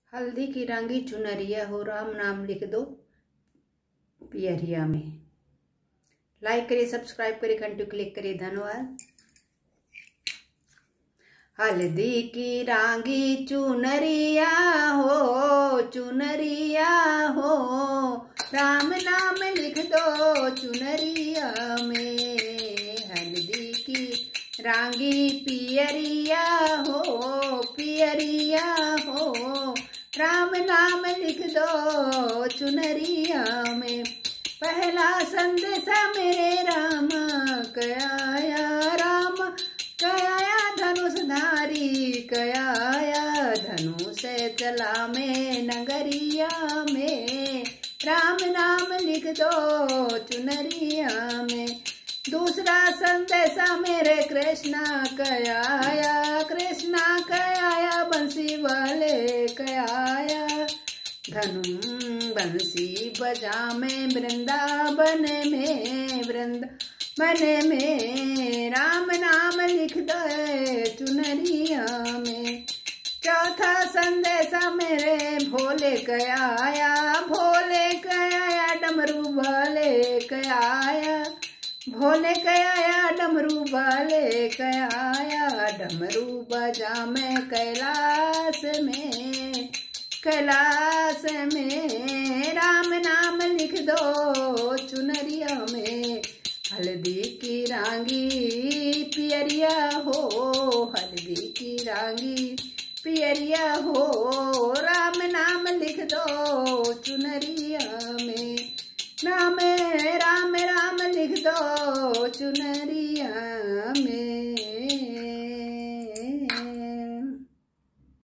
हल्दी की रंगी चुनरिया हो, राम नाम लिख दो पियरिया में। लाइक करिए, सब्सक्राइब करिए, घंटी क्लिक करिए। धन्यवाद। हल्दी की रांगी चुनरिया हो, चुनरिया हो, राम नाम लिख दो चुनरिया में। हल्दी की रांगी पियरिया हो, पियरिया हो, राम नाम लिख दो चुनरिया में। पहला संदेशा मेरे राम कयाया, राम कयाया धनुषधारी, कयाया धनुष चला में नगरिया में। राम नाम लिख दो चुनरिया में। दूसरा संदेशा मेरे कृष्णा कयाया, कृष्णा कयाया बंसी वाले कयाया, धनु बंसी बजा में वृंदावन में, वृंदावन में। राम नाम लिख दे चुनरिया में। चौथा संदेशा मेरे भोले कयाया, भोले कयाया डमरू वाले कयाया, भोले कयाया डमरू वाले कयाया, डमरू बजा में कैलाश में, कैलाश में। राम नाम लिख दो चुनरिया में। हल्दी की रांगी पियरिया हो, हल्दी की रांगी पियरिया हो, राम नाम लिख दो चुनरिया में। राम राम राम लिख दो चुनरिया में।